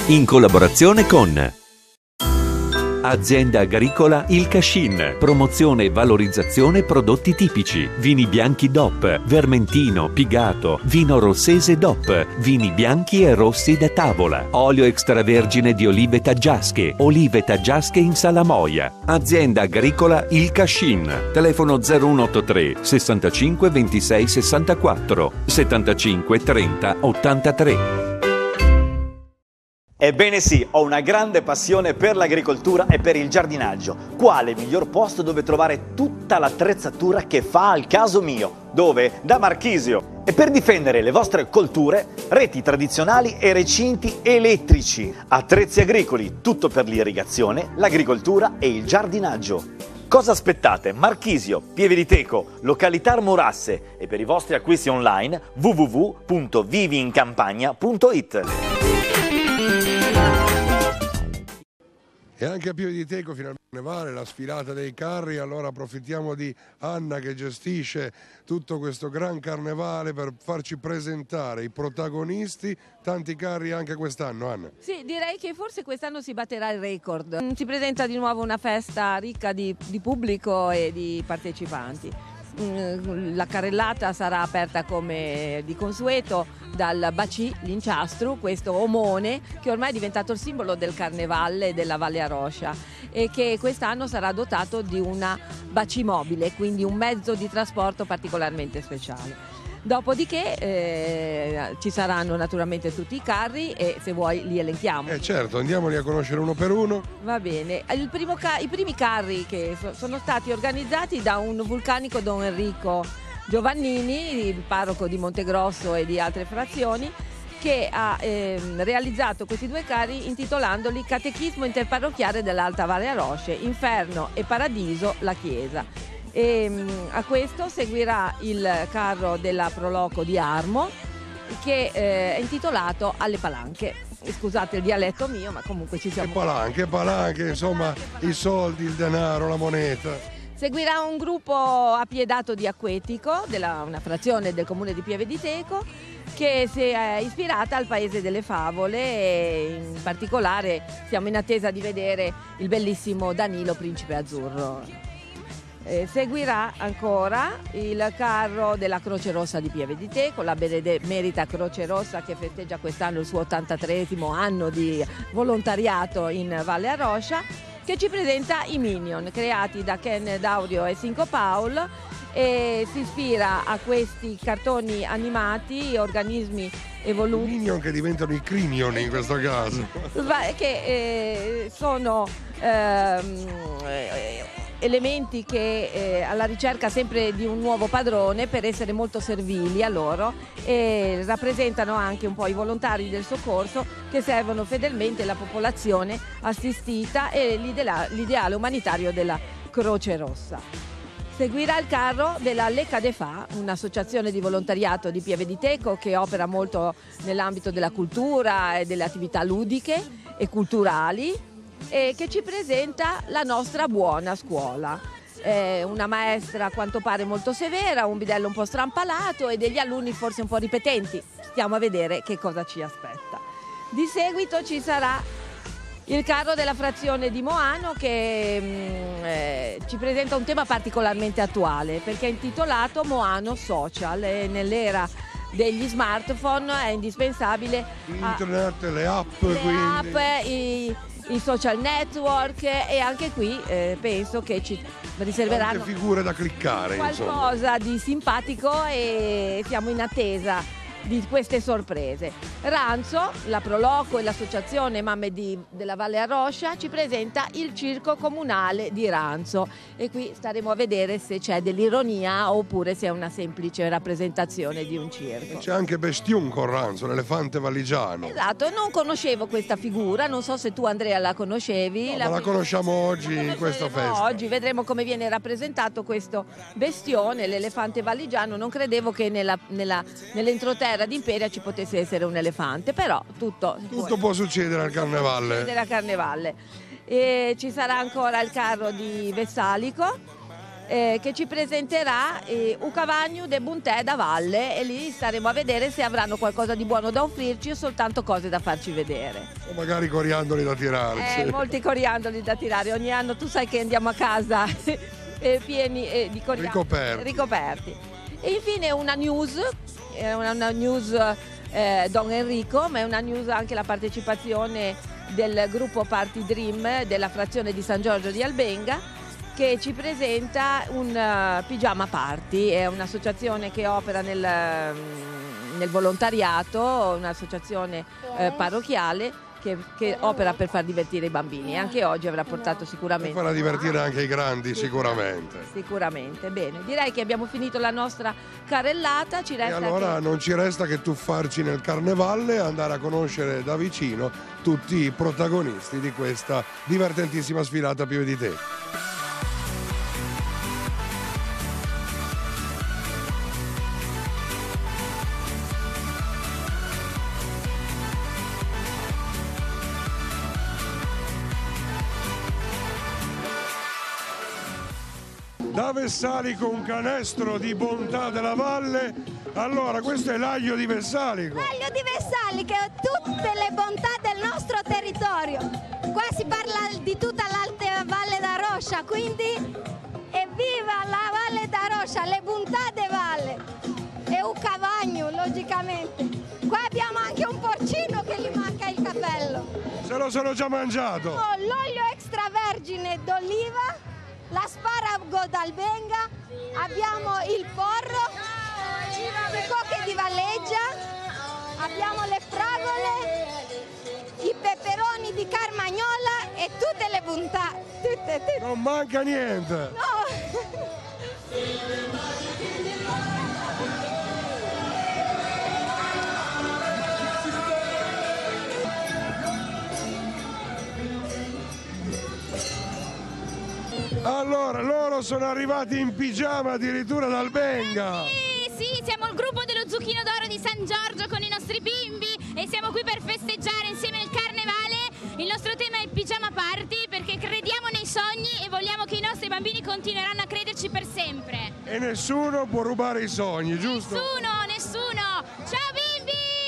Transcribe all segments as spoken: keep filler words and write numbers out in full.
in collaborazione con Azienda Agricola Il Cascin, promozione e valorizzazione prodotti tipici, vini bianchi D O P, Vermentino, Pigato, vino rossese D O P, vini bianchi e rossi da tavola, olio extravergine di olive taggiasche, olive taggiasche in salamoia. Azienda Agricola Il Cascin, telefono zero uno otto tre sessantacinque ventisei sessantaquattro settantacinque trenta ottantatré. Ebbene sì, ho una grande passione per l'agricoltura e per il giardinaggio. Quale miglior posto dove trovare tutta l'attrezzatura che fa al caso mio? Dove? Da Marchisio. E per difendere le vostre colture, reti tradizionali e recinti elettrici, attrezzi agricoli, tutto per l'irrigazione, l'agricoltura e il giardinaggio. Cosa aspettate? Marchisio, Pieve di Teco, località Morasse e per i vostri acquisti online w w w punto vivincampagna punto it. E anche a Pieve di Teco finalmente vale la sfilata dei carri, allora approfittiamo di Anna che gestisce tutto questo gran carnevale per farci presentare i protagonisti, tanti carri anche quest'anno, Anna. Sì, direi che forse quest'anno si batterà il record. Si presenta di nuovo una festa ricca di, di pubblico e di partecipanti. La carrellata sarà aperta come di consueto dal Baci, l'inciastro, questo omone che ormai è diventato il simbolo del carnevale della Valle Aroscia e che quest'anno sarà dotato di una bacimobile, quindi un mezzo di trasporto particolarmente speciale. Dopodiché eh, ci saranno naturalmente tutti i carri e se vuoi li elenchiamo. Eh certo, andiamoli a conoscere uno per uno. Va bene, il primo ca- i primi carri che so- sono stati organizzati da un vulcanico Don Enrico Giovannini, il parroco di Montegrosso e di altre frazioni, che ha ehm, realizzato questi due carri intitolandoli Catechismo interparrocchiale dell'Alta Valle Arosce, Inferno e Paradiso, la Chiesa. E a questo seguirà il carro della Proloco di Armo che eh, è intitolato Alle Palanche. Scusate il dialetto mio, ma comunque ci siamo. E palanche, palanche, insomma i soldi, il denaro, la moneta. Seguirà un gruppo appiedato di Acquetico, della, una frazione del comune di Pieve di Teco, che si è ispirata al Paese delle Favole e in particolare siamo in attesa di vedere il bellissimo Danilo Principe Azzurro. Eh, seguirà ancora il carro della Croce Rossa di Pieve di Teco, la benemerita Croce Rossa che festeggia quest'anno il suo ottantatreesimo anno di volontariato in Valle Aroscia, che ci presenta i Minion, creati da Ken Daurio e Cinco Paul, e si ispira a questi cartoni animati, organismi evoluti. I Minion che diventano i Crinion in questo caso. Che eh, sono ehm, elementi che eh, alla ricerca sempre di un nuovo padrone per essere molto servili a loro e rappresentano anche un po' i volontari del soccorso che servono fedelmente la popolazione assistita e l'ideale umanitario della Croce Rossa. Seguirà il carro della Lecca de Fa, un'associazione di volontariato di Pieve di Teco che opera molto nell'ambito della cultura e delle attività ludiche e culturali, e che ci presenta la nostra buona scuola. Eh, una maestra a quanto pare molto severa, un bidello un po' strampalato e degli alunni forse un po' ripetenti. Stiamo a vedere che cosa ci aspetta. Di seguito ci sarà il carro della frazione di Moano che mh, eh, ci presenta un tema particolarmente attuale perché è intitolato Moano Social e nell'era degli smartphone è indispensabile internet, a, le app, le quindi. app i, i social network e anche qui eh, penso che ci riserveranno tante figure da cliccare, qualcosa insomma. Di simpatico e siamo in attesa di queste sorprese. Ranzo, la Proloco e l'associazione Mamme di, della Valle Aroscia ci presenta il circo comunale di Ranzo e qui staremo a vedere se c'è dell'ironia oppure se è una semplice rappresentazione di un circo. C'è anche Bestiun con Ranzo, l'elefante valigiano. Esatto, non conoscevo questa figura, non so se tu Andrea la conoscevi. No, la... ma la conosciamo oggi in questa festa. Oggi vedremo come viene rappresentato questo bestione, l'elefante valigiano. Non credevo che nella, nella, nell'entroterra d'Imperia ci potesse essere un elefante, però tutto, tutto può, può succedere al carnevale. Può succedere al carnevale. E ci sarà ancora il carro di Vessalico eh, che ci presenterà eh, Ucavagno de Buntè da Valle, e lì staremo a vedere se avranno qualcosa di buono da offrirci o soltanto cose da farci vedere. O magari coriandoli da tirare. Eh, molti coriandoli da tirare, ogni anno tu sai che andiamo a casa eh, pieni eh, di coriandoli ricoperti. ricoperti. E infine una news, è una, una news eh, Don Enrico, ma è una news anche la partecipazione del gruppo Party Dream della frazione di San Giorgio di Albenga, che ci presenta un uh, pigiama party. È un'associazione che opera nel, nel volontariato, un'associazione eh, parrocchiale che, che opera per far divertire i bambini, e anche oggi avrà portato sicuramente... E farà divertire anche i grandi, sicuramente. Sicuramente, bene. Direi che abbiamo finito la nostra carrellata, ci E resta allora che... non ci resta che tuffarci nel carnevale e andare a conoscere da vicino tutti i protagonisti di questa divertentissima sfilata Pieve di Te. Da Vessalico un canestro di bontà della valle. Allora, questo è l'aglio di Vessalico. L'aglio di Vessalico è tutte le bontà del nostro territorio. Qua si parla di tutta l'Alta Valle d'Aroscia, quindi evviva la Valle d'Aroscia, le bontà de valle. E Ucavagno, logicamente. Qua abbiamo anche un porcino che gli manca il capello. Se lo sono già mangiato. Oh, l'olio extravergine d'oliva, l'asparago d'Albenga, abbiamo il porro, le cocche di Valleggia, abbiamo le fragole, i peperoni di Carmagnola e tutte le bontà. Tutte, tutte. Non manca niente. No. Allora, loro sono arrivati in pigiama addirittura da Albenga. Sì, sì, siamo il gruppo dello Zucchino d'Oro di San Giorgio con i nostri bimbi e siamo qui per festeggiare insieme il carnevale. Il nostro tema è il pigiama party perché crediamo nei sogni e vogliamo che i nostri bambini continueranno a crederci per sempre. E nessuno può rubare i sogni, giusto? Nessuno, nessuno. Ciao bimbi!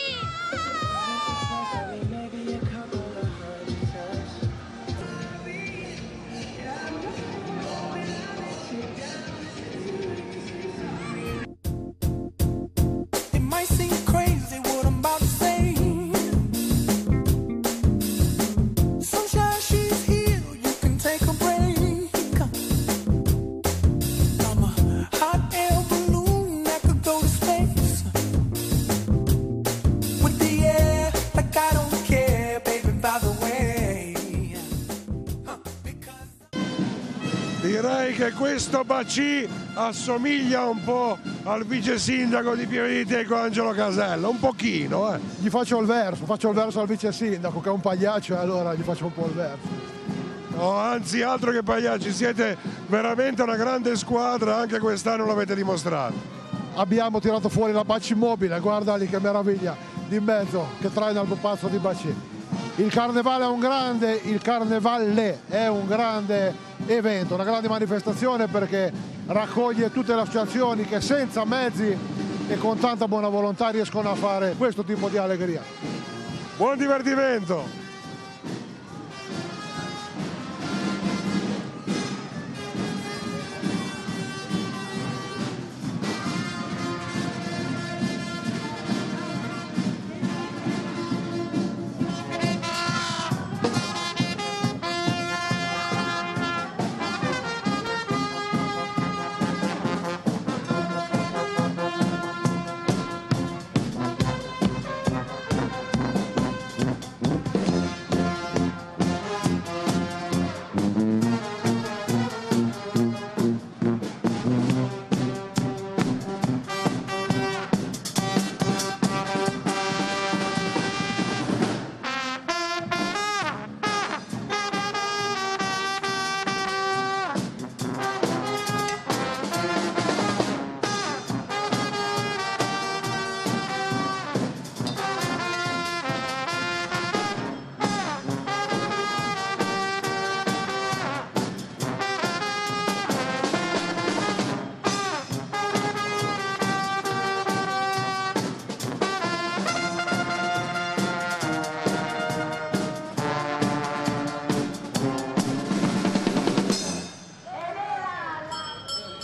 Direi che questo Bacì assomiglia un po' al vice sindaco di Pieve di Te, Angelo Casella, un pochino, eh. Gli faccio il verso, faccio il verso al vice sindaco che è un pagliaccio, e allora gli faccio un po' il verso. No, anzi, altro che pagliacci, siete veramente una grande squadra, anche quest'anno l'avete dimostrato. Abbiamo tirato fuori la Bacci mobile, guarda lì che meraviglia, di mezzo, che traina il pupazzo di Bacci. Il carnevale è un grande, il carnevale è un grande evento, una grande manifestazione perché raccoglie tutte le associazioni che senza mezzi e con tanta buona volontà riescono a fare questo tipo di allegria. Buon divertimento!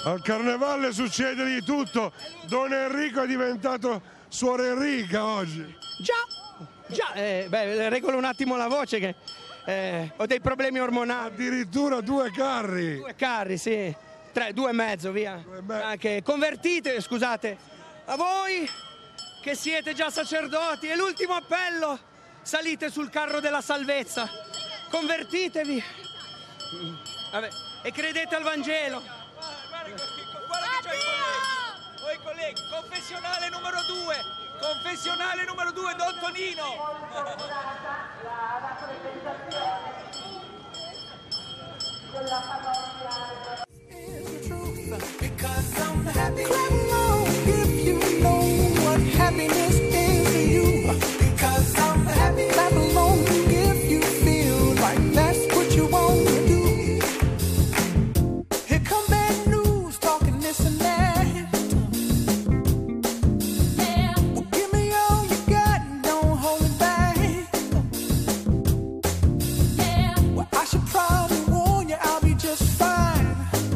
Al Carnevale succede di tutto. Don Enrico è diventato Suor Enrica oggi. Già, già, eh, beh, regolo un attimo la voce che eh, ho dei problemi ormonali. Addirittura due carri. Due carri, sì. Tre, due e mezzo, via. Due e me- Anche convertite, scusate. A voi che siete già sacerdoti, è l'ultimo appello. Salite sul carro della salvezza. Convertitevi. Vabbè, e credete al Vangelo. Guarda che c'è i colleghi. Oh, i colleghi, confessionale numero due. Confessionale numero due, Don Tonino. Because I'm happy. Clap along if you know what happiness is to you. Because I'm happy. Clap along if you feel like that's what you want to do. Here come bad news, talking this and that. Yeah. Well, give me all you got and don't hold it back. Yeah. Well, I should probably warn you, I'll be just fine.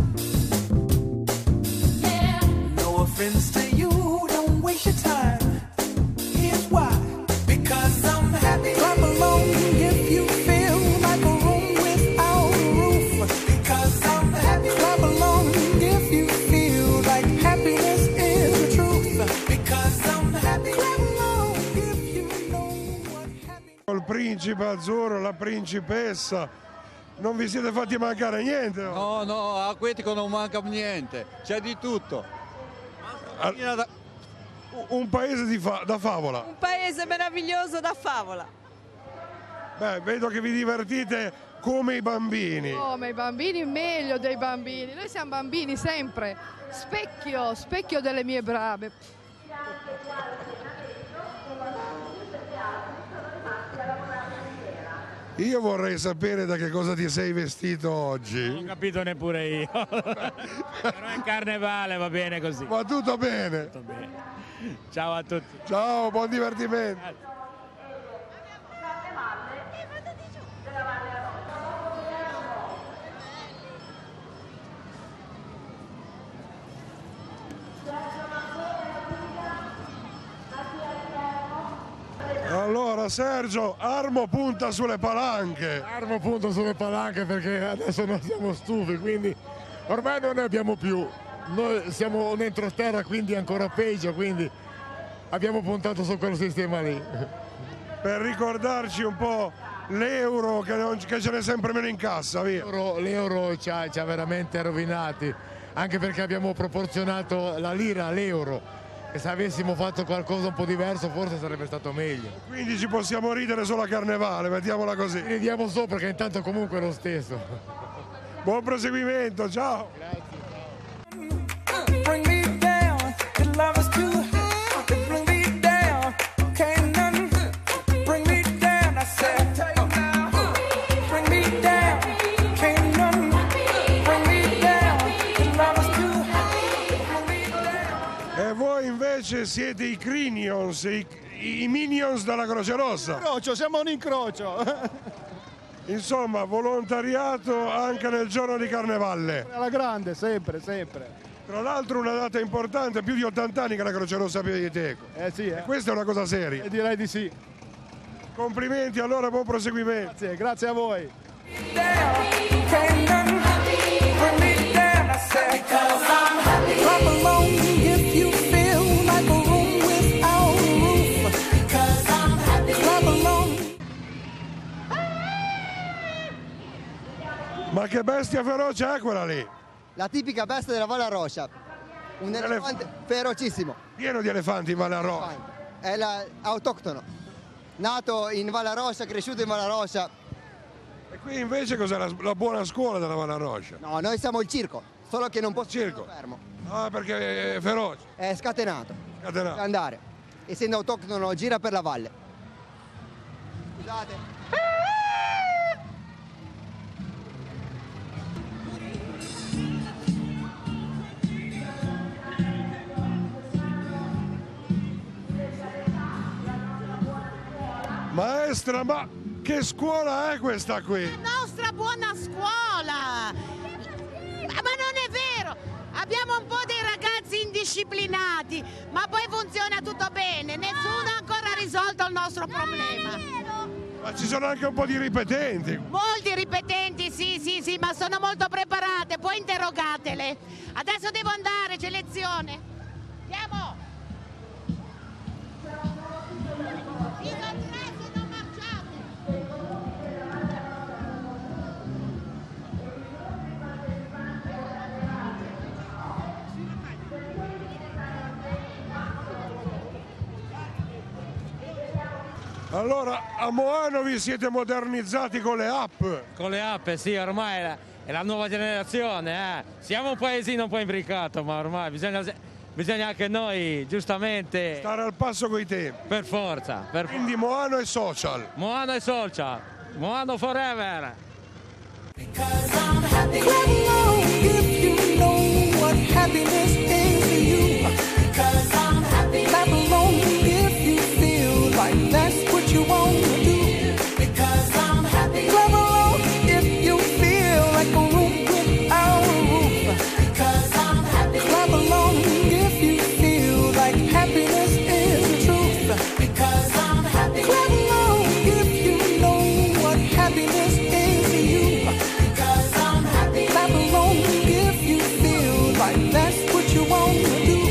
Offense to you, don't waste your time. Here's why. Because I'm happy. Clap along if you feel like a room without a roof. Because I'm happy. Clap along if you feel like happiness is the truth. Because I'm happy. Clap along if you know what happiness. Il principe azzurro, la principessa. Non vi siete fatti mancare niente? No, no, a Quetico non manca niente, c'è di tutto. Un paese di fa- da favola. Un paese meraviglioso da favola. Beh, vedo che vi divertite come i bambini. Come i bambini, meglio dei bambini. Noi siamo bambini sempre. Specchio, specchio delle mie brave. Io vorrei sapere da che cosa ti sei vestito oggi. Non ho capito neppure io. Però è carnevale, va bene così. Va tutto bene. Tutto bene. Ciao a tutti. Ciao, buon divertimento. Grazie. Allora Sergio, Armo punta sulle palanche. Armo punta sulle palanche perché adesso noi siamo stufi, quindi ormai non ne abbiamo più. Noi siamo dentro terra, quindi ancora peggio, quindi abbiamo puntato su quel sistema lì. Per ricordarci un po' l'euro che, non, che ce n'è sempre meno in cassa, via. L'euro, l'euro ci ha, ci ha veramente rovinati, anche perché abbiamo proporzionato la lira all'euro. E se avessimo fatto qualcosa un po' diverso forse sarebbe stato meglio. Quindi ci possiamo ridere solo a Carnevale, mettiamola così. Ridiamo solo perché intanto comunque è lo stesso. Buon proseguimento, ciao! Grazie. Bring me down, your love is too high. Bring me down, can't none bring me down. I said, bring me down, can't none bring me down. Your love is too high. Bring me down. E voi invece siete i Crinions, i, i Minions della Croce Rossa. Incrocio, siamo un incrocio. Insomma, volontariato anche nel giorno di Carnevale. Alla grande, sempre, sempre. Tra l'altro una data importante, più di ottanta anni che la Croce Rossa Pia di Teco. Eh sì, eh. E questa è una cosa seria. Eh, direi di sì. Complimenti, allora buon proseguimento. Grazie, grazie a voi. Ma che bestia feroce è quella lì? La tipica bestia della Valle Aroscia, un elefante ferocissimo. Pieno di elefanti in Valle Aroscia. È la, autoctono, nato in Valle Aroscia, cresciuto in Valle Aroscia. E qui invece cos'è la, la buona scuola della Valle Aroscia? No, noi siamo il circo, solo che non può circo fermo. Ah, perché è feroce. È scatenato. Scatenato. Deve andare. Essendo autoctono gira per la valle. Scusate. Maestra, ma che scuola è questa qui? La nostra buona scuola! Ma non è vero! Abbiamo un po' dei ragazzi indisciplinati, ma poi funziona tutto bene, nessuno ha ancora risolto il nostro problema. Ma ci sono anche un po' di ripetenti. Molti ripetenti, sì, sì, sì, ma sono molto preparate, poi interrogatele. Adesso devo andare, c'è lezione. Andiamo! Fino a tre se non marciate! Allora, a Moano vi siete modernizzati con le app? Con le app, sì, ormai è la, è la nuova generazione. Eh. Siamo un paesino un po' imbricato, ma ormai bisogna, bisogna anche noi, giustamente... Stare al passo coi tempi. Per forza. Per Quindi Moano e social. Moano e social. Moano forever. Clap along if you know what happiness is to you. Because I'm happy. Clap along if you feel like that's what you want to do. Because I'm happy. Clap along if you feel like a room without a roof. Because I'm happy. Clap along if you feel like happiness is the truth. Because I'm happy. Clap along if you know what happiness is to you. Because I'm happy. Clap along if you feel like that's what you want to do.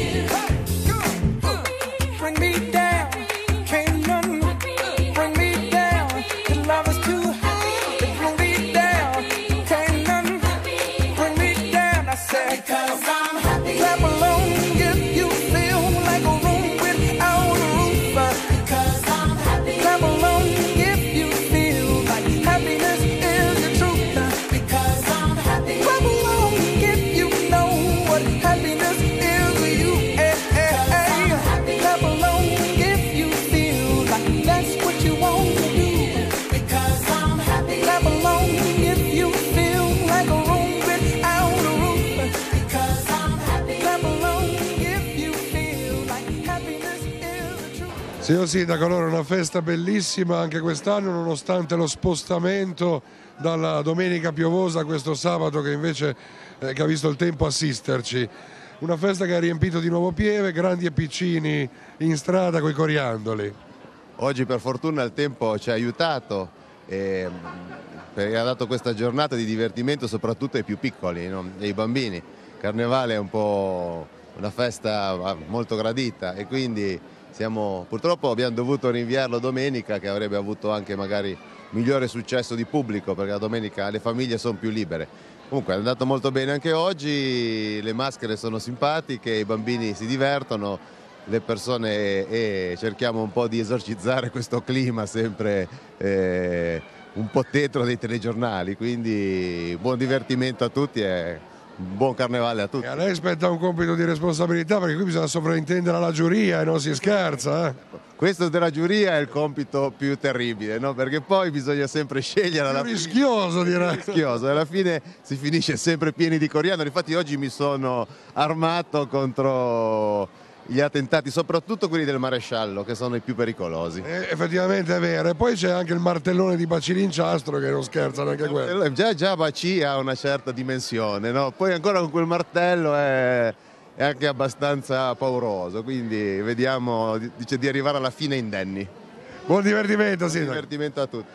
Bring me down, can't none bring me down. The love is too high, bring me down, can't none bring me down. I said, because I'm happy. Clap along if you feel like a room without a roof. Because I'm happy. Clap along if you feel like happiness is the truth. Because I'm happy. Clap along if you know what happiness is to you. Eh, eh, eh. Clap along if you feel like that's what you want to do. Because I'm happy. Clap along if you feel like a room without a roof. Because I'm happy. Clap along if you feel like happiness is the truth. Signor Sindaco, allora una festa bellissima anche quest'anno nonostante lo spostamento dalla domenica piovosa a questo sabato che invece eh, che ha visto il tempo assisterci. Una festa che ha riempito di nuovo Pieve, grandi e piccini in strada coi coriandoli. Oggi per fortuna il tempo ci ha aiutato e perché ha dato questa giornata di divertimento soprattutto ai più piccoli, no? Ai bambini. Carnevale è un po' una festa molto gradita e quindi siamo, purtroppo abbiamo dovuto rinviarlo domenica, che avrebbe avuto anche magari migliore successo di pubblico, perché la domenica le famiglie sono più libere. Comunque è andato molto bene anche oggi, le maschere sono simpatiche, i bambini si divertono, le persone e cerchiamo un po' di esorcizzare questo clima sempre eh, un po' tetro dei telegiornali, quindi buon divertimento a tutti e buon carnevale a tutti. E a lei spetta un compito di responsabilità perché qui bisogna sovrintendere alla giuria e non si scherza. Eh? Questo della giuria è il compito più terribile, no? Perché poi bisogna sempre scegliere. Alla Più rischioso direi. Rischioso, e alla fine si finisce sempre pieni di coriandoli. Infatti oggi mi sono armato contro gli attentati, soprattutto quelli del maresciallo, che sono i più pericolosi. Eh, effettivamente è vero, e poi c'è anche il martellone di Bacilinciastro che non scherza neanche quello. Già, già Baci ha una certa dimensione, no? Poi ancora con quel martello è, è anche abbastanza pauroso, quindi vediamo, dice di arrivare alla fine indenni. Buon divertimento, Buon Sindaco. divertimento a tutti.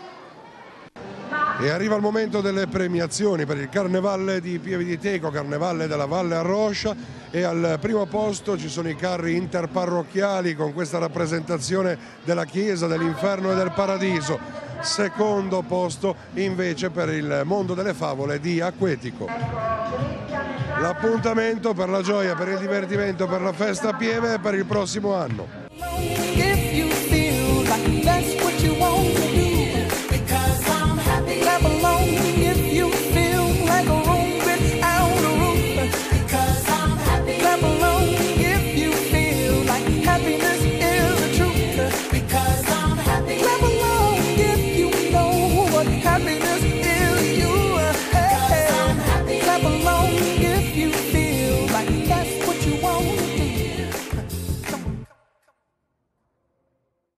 E arriva il momento delle premiazioni per il Carnevale di Pieve di Teco, Carnevale della Valle Arroscia, e al primo posto ci sono i carri interparrocchiali con questa rappresentazione della Chiesa, dell'Inferno e del Paradiso. Secondo posto invece per il Mondo delle Favole di Acquetico. L'appuntamento per la gioia, per il divertimento, per la festa a Pieve per il prossimo anno. If you feel like that's what you want to do, because I'm happy. Clap along if you feel like a room without a roof, because I'm happy. Clap along if you feel like happiness is the truth, because I'm happy. Clap along if you know what happiness is you, because I'm happy. Clap along if you feel like that's what you want to do.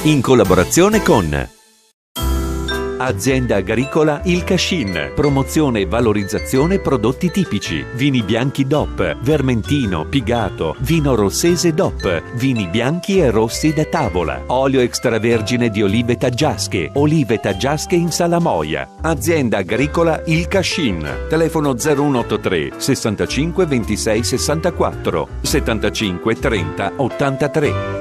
in collaborazione con Azienda agricola Il Cascin, promozione e valorizzazione prodotti tipici, vini bianchi D O P, vermentino, pigato, vino rossese D O P, vini bianchi e rossi da tavola, olio extravergine di olive taggiasche, olive taggiasche in salamoia. Azienda agricola Il Cascin, telefono zero uno otto tre sessantacinque ventisei sessantaquattro settantacinque trenta ottantatré.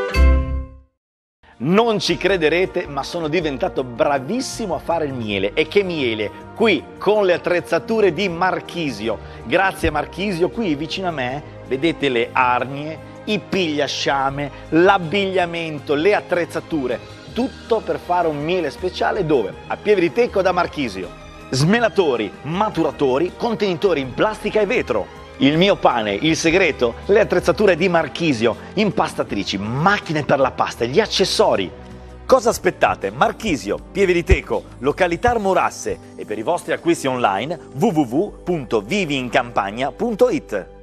Non ci crederete, ma sono diventato bravissimo a fare il miele. E che miele? Qui, con le attrezzature di Marchisio. Grazie a Marchisio, qui vicino a me, vedete le arnie, i pigliasciame, l'abbigliamento, le attrezzature. Tutto per fare un miele speciale dove? A Pieve di Teco da Marchisio. Smelatori, maturatori, contenitori in plastica e vetro. Il mio pane, il segreto, le attrezzature di Marchisio, impastatrici, macchine per la pasta, gli accessori. Cosa aspettate? Marchisio, Pieve di Teco, località Armorasse e per i vostri acquisti online w w w punto vivi in campagna punto it.